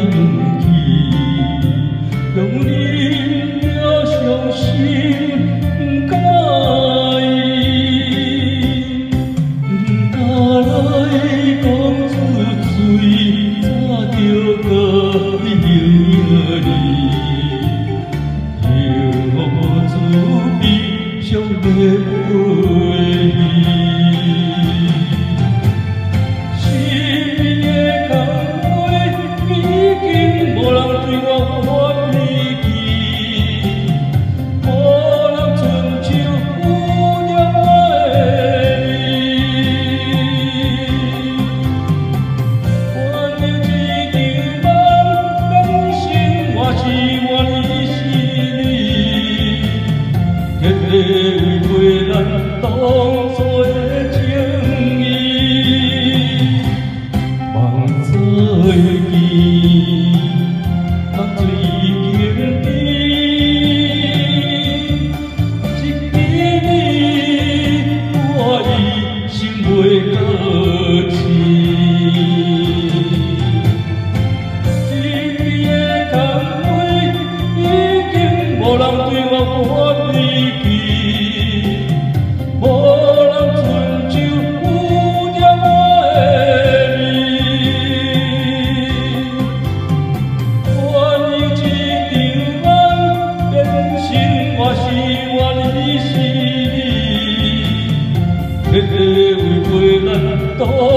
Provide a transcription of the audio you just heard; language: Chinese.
去，用你了伤心不甲伊，不敢来讲出嘴，早就该应你。自悲伤的回忆，心的空杯已经无人对我发脾气，无人伸手抚念我的你。我的一场梦，变成我是我的是你。铁地为咱当初的情义，望再见，目睭已经甜，一记你，我已心袂搁痴。一支的空杯已经无人对我发脾气。无人伸手抚念我的你，我有一场梦，变成我是我你是你，铁地为咱